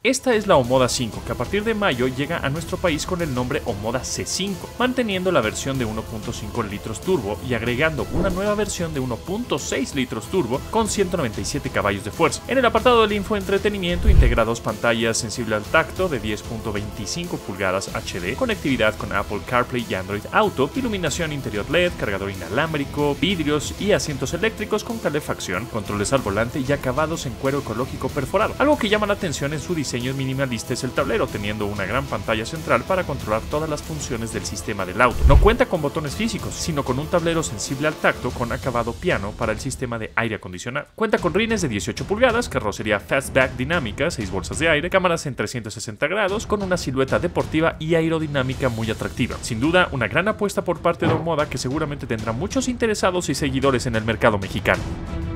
Esta es la Omoda 5, que a partir de mayo llega a nuestro país con el nombre Omoda C5, manteniendo la versión de 1.5 litros turbo y agregando una nueva versión de 1.6 litros turbo con 197 caballos de fuerza. En el apartado del infoentretenimiento integra dos pantallas sensibles al tacto de 10.25 pulgadas HD, conectividad con Apple CarPlay y Android Auto, iluminación interior LED, cargador inalámbrico, vidrios y asientos eléctricos con calefacción, controles al volante y acabados en cuero ecológico perforado. Algo que llama la atención en su diseño minimalista es el tablero, teniendo una gran pantalla central para controlar todas las funciones del sistema del auto. No cuenta con botones físicos, sino con un tablero sensible al tacto con acabado piano para el sistema de aire acondicionado. Cuenta con rines de 18 pulgadas, carrocería fastback dinámica, 6 bolsas de aire, cámaras en 360 grados, con una silueta deportiva y aerodinámica muy atractiva. Sin duda, una gran apuesta por parte de Omoda que seguramente tendrá muchos interesados y seguidores en el mercado mexicano.